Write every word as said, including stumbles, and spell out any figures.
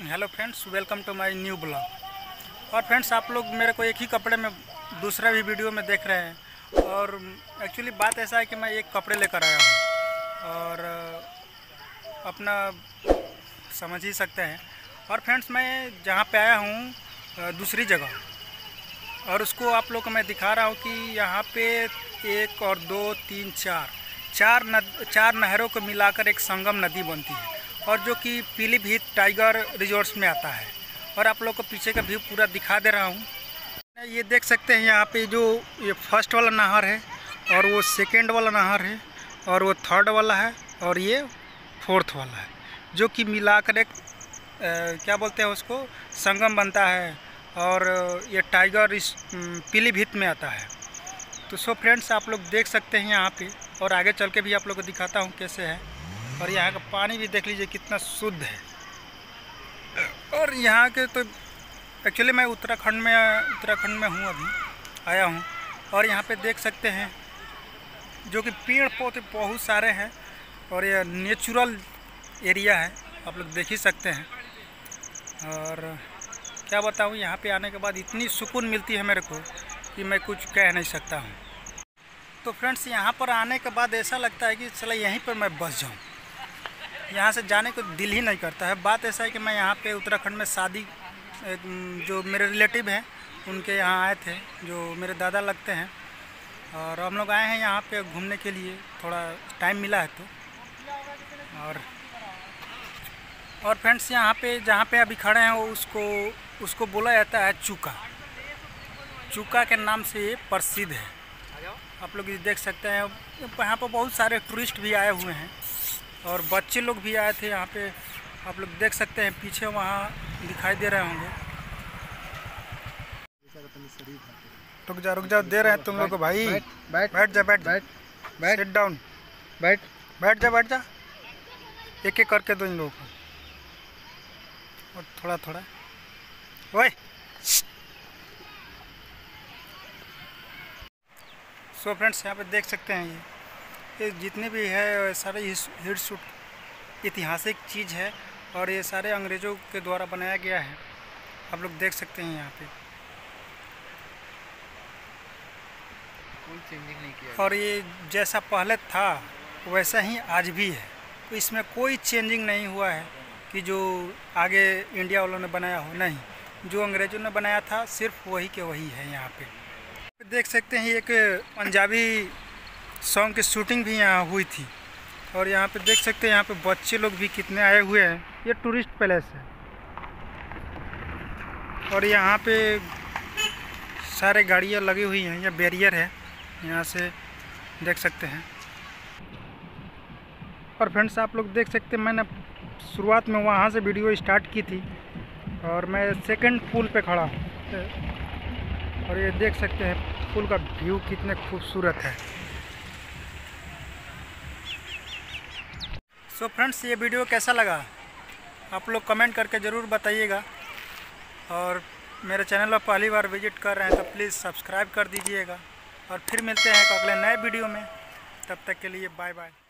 Hello friends, welcome to my new blog. और friends, आप लोग मेरे को एक ही कपड़े में दूसरा भी वीडियो में देख रहे हैं। और एक्चुअली बात ऐसा है कि मैं एक कपड़े लेकर आया हूँ और अपना समझ ही सकते हैं। और फ्रेंड्स, मैं जहाँ पे आया हूँ दूसरी जगह, और उसको आप लोग को मैं दिखा रहा हूँ कि यहाँ पे एक और दो तीन चार चार नद चार नहरों को मिलाकर एक संगम नदी बनती है, और जो कि पीलीभीत टाइगर रिजॉर्ट्स में आता है। और आप लोग को पीछे का व्यू पूरा दिखा दे रहा हूँ। ये देख सकते हैं, यहाँ पे जो ये फर्स्ट वाला नहर है, और वो सेकेंड वाला नहर है, और वो थर्ड वाला है, और ये फोर्थ वाला है, जो कि मिलाकर एक आ, क्या बोलते हैं उसको, संगम बनता है। और ये टाइगर इस पीलीभीत में आता है। तो सो फ्रेंड्स, आप लोग देख सकते हैं यहाँ पे, और आगे चल के भी आप लोग को दिखाता हूँ कैसे है। और यहाँ का पानी भी देख लीजिए कितना शुद्ध है। और यहाँ के तो एक्चुअली मैं उत्तराखंड में उत्तराखंड में हूँ, अभी आया हूँ। और यहाँ पे देख सकते हैं जो कि पेड़ पौधे बहुत सारे हैं, और ये नेचुरल एरिया है, आप लोग देख ही सकते हैं। और क्या बताऊँ, यहाँ पे आने के बाद इतनी सुकून मिलती है मेरे को कि मैं कुछ कह नहीं सकता हूँ। तो फ्रेंड्स, यहाँ पर आने के बाद ऐसा लगता है कि चला यहीं पर मैं बस जाऊँ, यहाँ से जाने को दिल ही नहीं करता है। बात ऐसा है कि मैं यहाँ पे उत्तराखंड में शादी, जो मेरे रिलेटिव हैं उनके यहाँ आए थे, जो मेरे दादा लगते हैं। और हम लोग आए हैं यहाँ पे घूमने के लिए, थोड़ा टाइम मिला है तो। और और फ्रेंड्स, यहाँ पे जहाँ पे अभी खड़े हैं उसको उसको बोला जाता है चूका। चूका के नाम से ये प्रसिद्ध है। आप लोग ये देख सकते हैं, यहाँ पर बहुत सारे टूरिस्ट भी आए हुए हैं, और बच्चे लोग भी आए थे यहाँ पे। आप लोग देख सकते हैं पीछे वहाँ दिखाई दे रहे होंगे। रुक जा रुक जा दे रहे हैं तुम लोग को भाई। बैठ बैठ बैठ जा बैठ बैठ बैठ सिट डाउन बैठ बैठ जा बैठ जा एक एक करके दो इन लोगों को, और थोड़ा थोड़ा ओए। सो फ्रेंड्स, यहाँ पे देख सकते हैं ये ये जितने भी है सारे हिट शूट ऐतिहासिक चीज़ है, और ये सारे अंग्रेज़ों के द्वारा बनाया गया है। आप लोग देख सकते हैं यहाँ पे कोई चेंजिंग नहीं किया। और ये जैसा पहले था वैसा ही आज भी है। तो इसमें कोई चेंजिंग नहीं हुआ है कि जो आगे इंडिया वालों ने बनाया हो, नहीं, जो अंग्रेज़ों ने बनाया था सिर्फ वही के वही है। यहाँ पे देख सकते हैं एक पंजाबी सॉन्ग की शूटिंग भी यहाँ हुई थी। और यहाँ पे देख सकते हैं यहाँ पे बच्चे लोग भी कितने आए हुए हैं। ये टूरिस्ट पैलेस है, और यहाँ पे सारे गाड़ियाँ लगी हुई हैं, ये बैरियर है, यहाँ से देख सकते हैं। और फ्रेंड्स, आप लोग देख सकते हैं, मैंने शुरुआत में वहाँ से वीडियो स्टार्ट की थी, और मैं सेकंड पुल पे खड़ा हूँ। और ये देख सकते हैं पुल का व्यू कितने खूबसूरत है। सो फ्रेंड्स, ये वीडियो कैसा लगा आप लोग कमेंट करके ज़रूर बताइएगा। और मेरे चैनल पर पहली बार विजिट कर रहे हैं तो प्लीज़ सब्सक्राइब कर दीजिएगा। और फिर मिलते हैं एक अगले नए वीडियो में, तब तक के लिए बाय बाय।